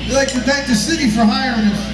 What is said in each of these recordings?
We'd like to thank the city for hiring us.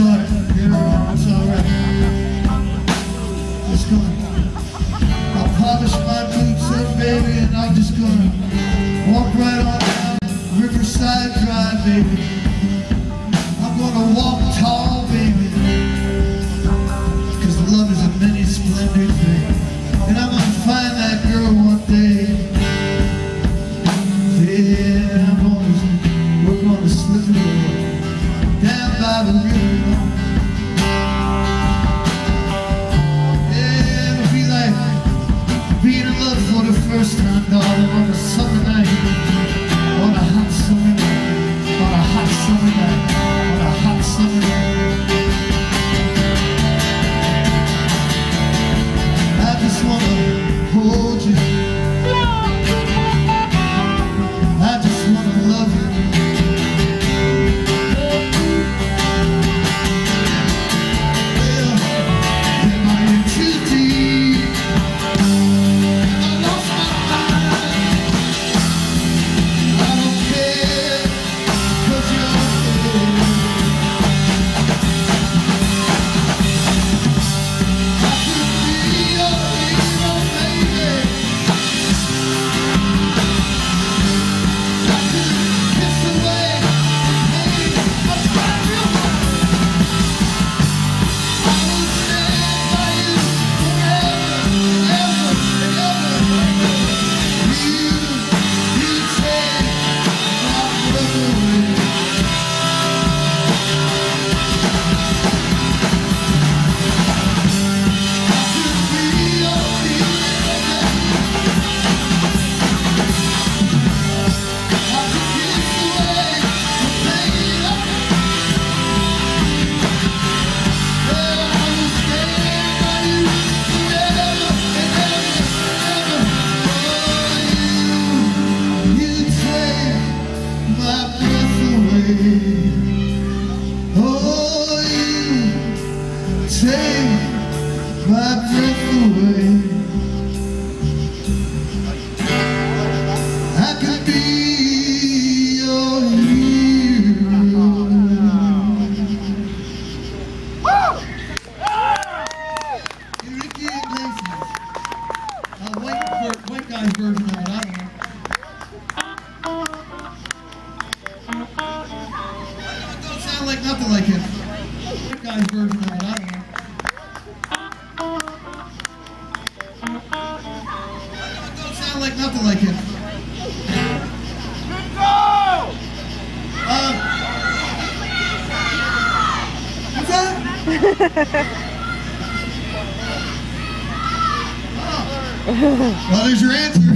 alright. It's alright. Just gonna, I'll polish my boots up, baby, and I'm just gonna walk right on down Riverside Drive, baby. I'm gonna walk tall, baby, 'cause love is a many splendid thing. And I'm gonna find that girl one day. Yeah, we're gonna slip away down by the river. Yeah, it'll be like being in love for the first time, darling, on a summer night, on a hot summer night, on a hot summer night, on a hot summer night. I just wanna hold you. I just wanna love you. Oh, you take my breath away. I could be your hero. Enrique Iglesias. White guy's version of it, I don't know. Like nothing like him. That guy's version of it, I don't know. Don't sound like nothing like him. Good go! What's that? Well, there's your answer.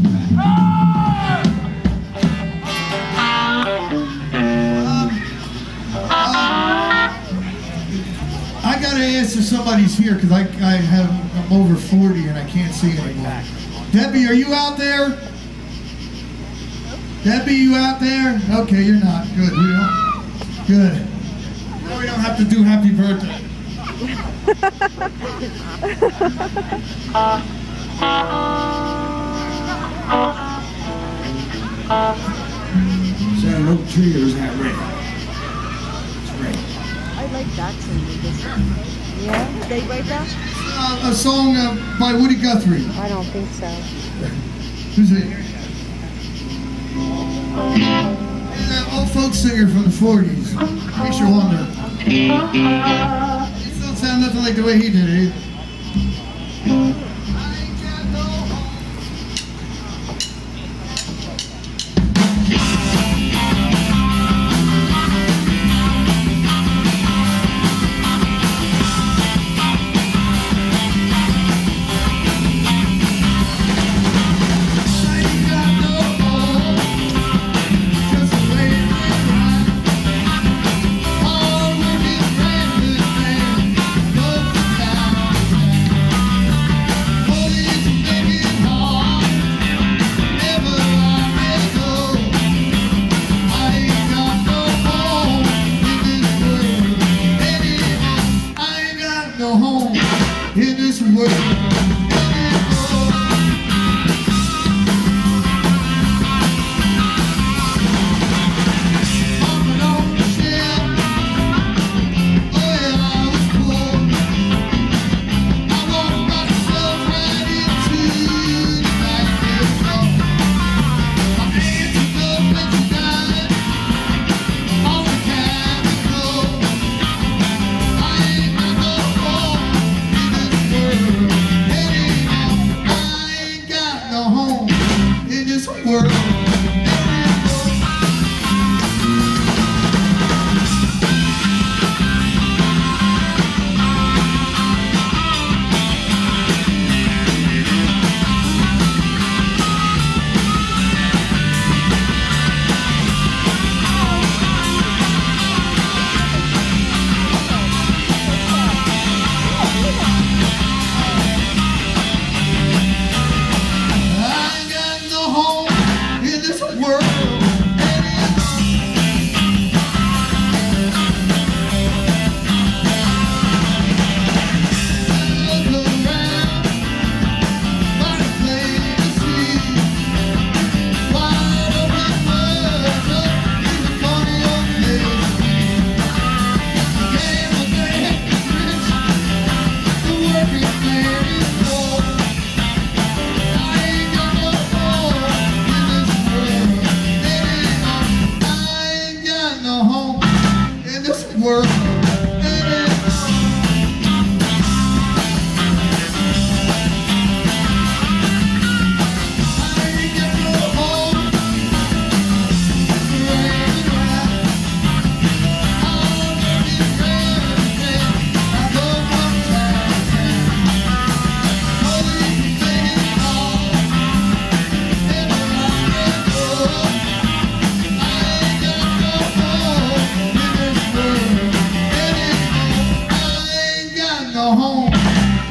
I gotta answer somebody's here because I'm over 40 and I can't see anymore. Debbie, are you out there? Debbie, you out there? Okay, you're not. Good. We don't. Good. Now we don't have to do happy birthday. Is that an oak tree or is that red? It's red. I like that song. Yeah? Did they write that? A song by Woody Guthrie. I don't think so. Who's it? He's an old folk singer from the 40s. In case you're wondering. He don't sound nothing like the way he did it either.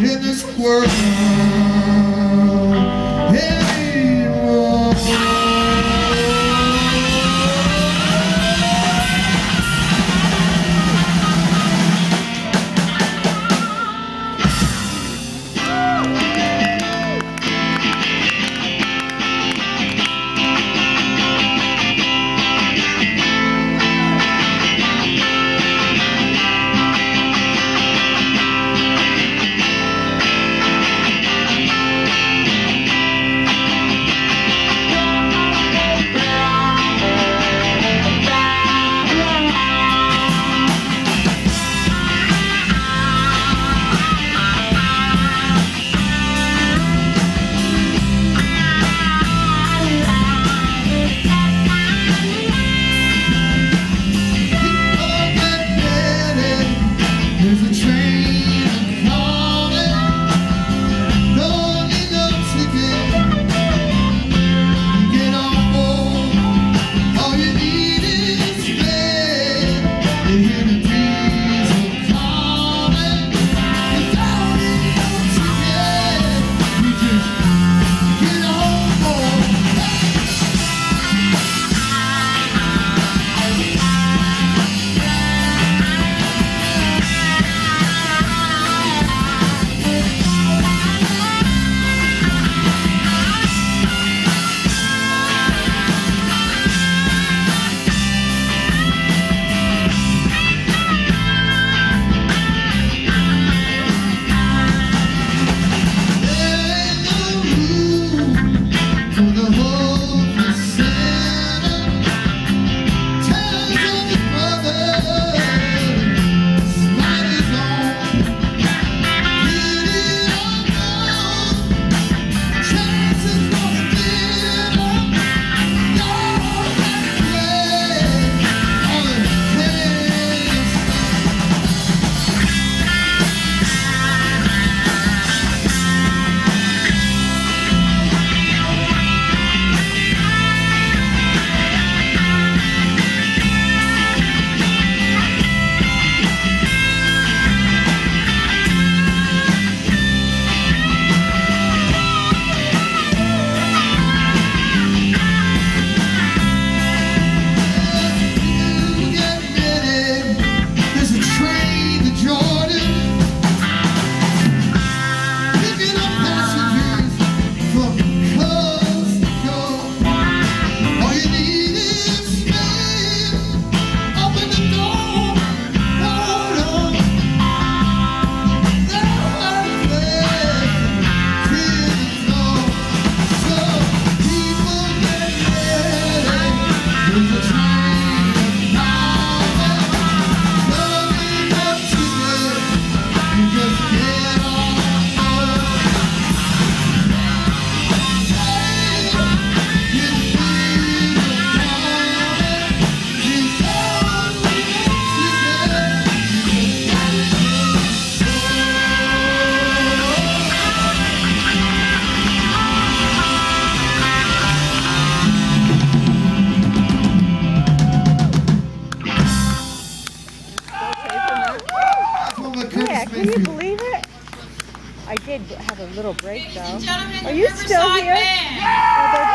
in this world anymore. Can you believe it? I did have a little break though. Are you Riverside still here? Band. Oh, they're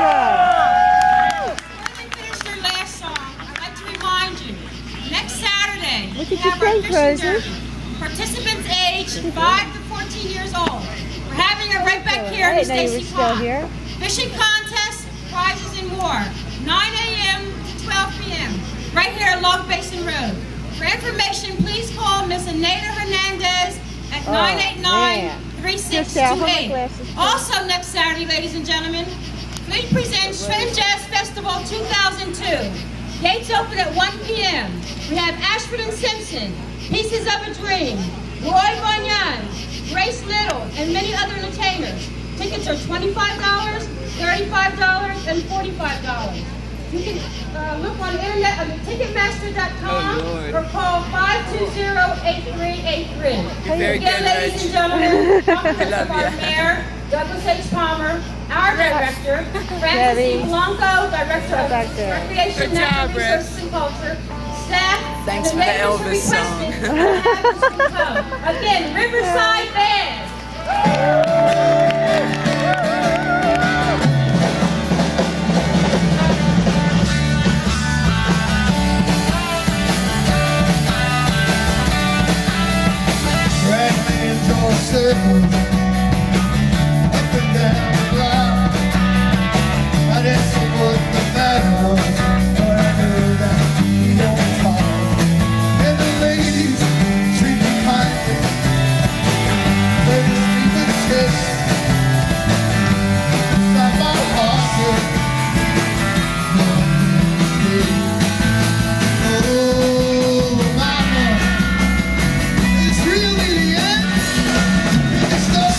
done. Before they finish their last song, I'd like to remind you, next Saturday, What we did you have our say, fishing Crazy? derby. Participants aged 5 to 14 years old. We're having it right back here I in the didn't know you were Stacy still Pond. here. Fishing contests, prizes, and more. 9 a.m. to 12 p.m. right here at Long Basin Road. For information, please call Miss Anita Hernandez at 989-3628. Also next Saturday, ladies and gentlemen, Fleet presents Shrimp Jazz Festival 2002. Gates open at 1 p.m. We have Ashford and Simpson, Pieces of a Dream, Roy Bunyan, Grace Little, and many other entertainers. Tickets are $25, $35, and $45. You can look on the internet on Ticketmaster.com or call 520-8383. Again, ladies and gentlemen, compliments of our mayor, Douglas H. Palmer, our director, Francis E. Blanco, director of Recreation, Natural Resources and Culture, staff, thanks and for the Elvis song. Again, Riverside Band. circles up and down the block. I didn't see what the matter was, but I knew that he don't talk. And the ladies treat me kindly, they just leave a tip inside my pocket. Oh, mama, it's really the end. It's the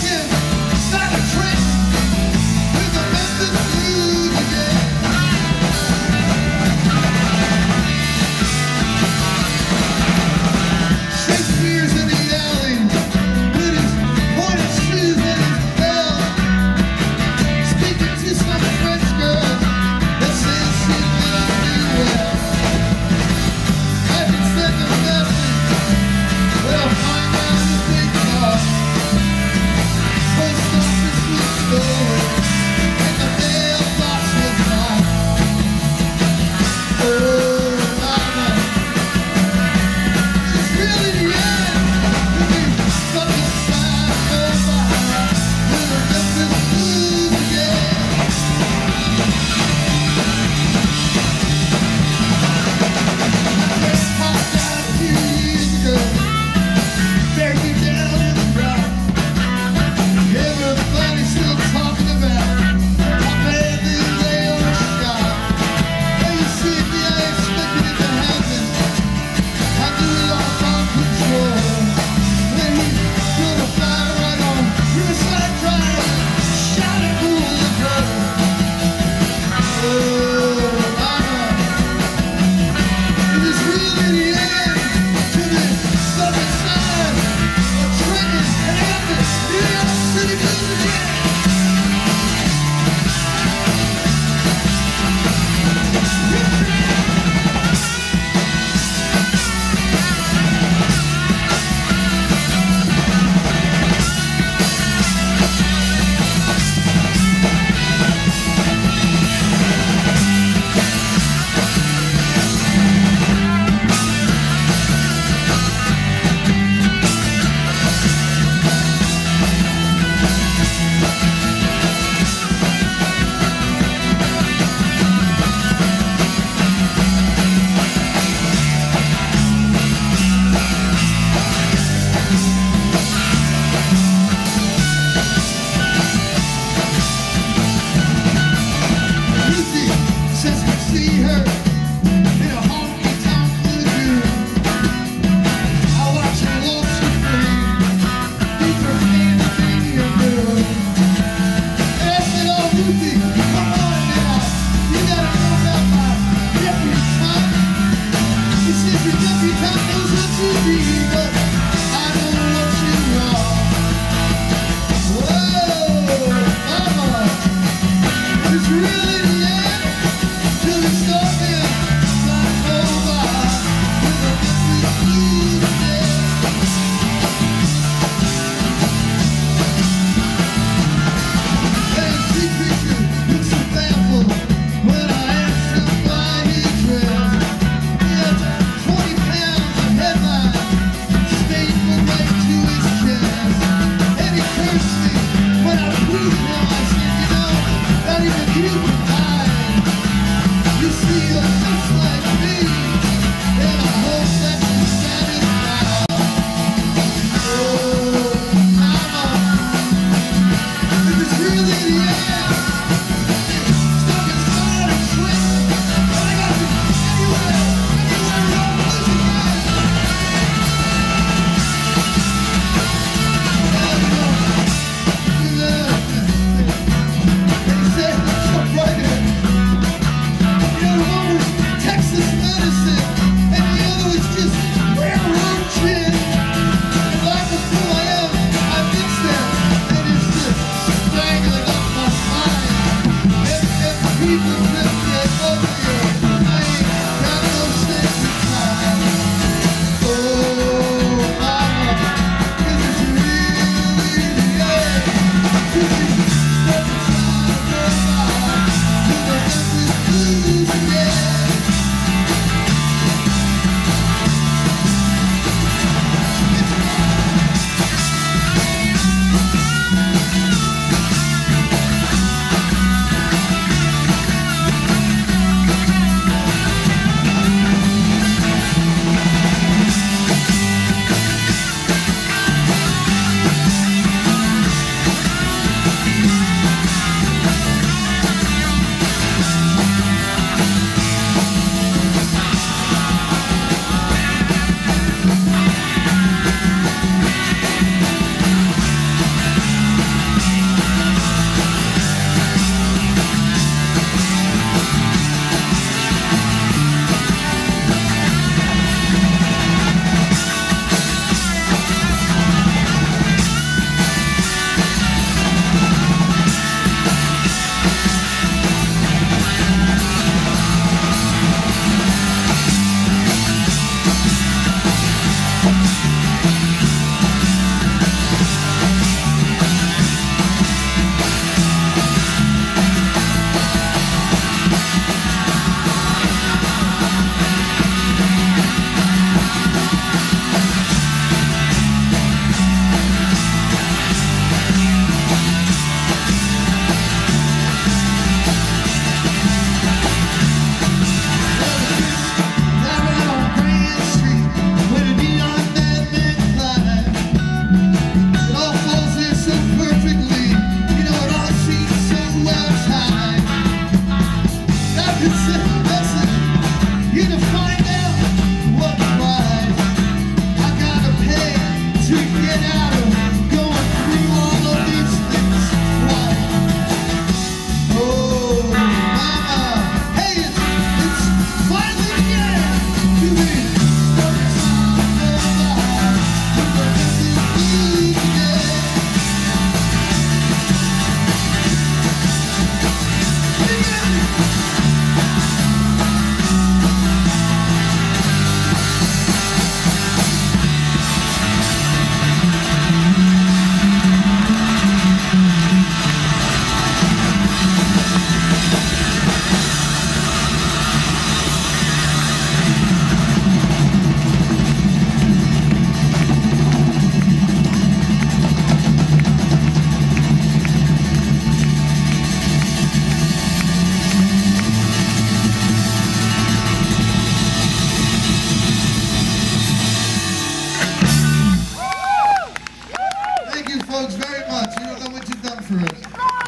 folks very much. You don't know what you've done for us.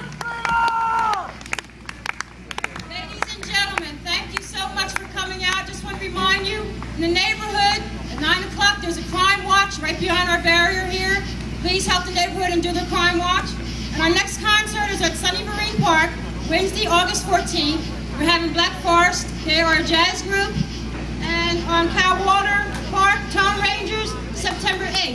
Ladies and gentlemen, thank you so much for coming out. Just want to remind you, in the neighborhood, at 9 o'clock, there's a crime watch right behind our barrier here. Please help the neighborhood and do the crime watch. And our next concert is at Sunny Marine Park, Wednesday, August 14th. We're having Black Forest, they are a jazz group. And on Cowwater Park, Tone Rangers, September 8th.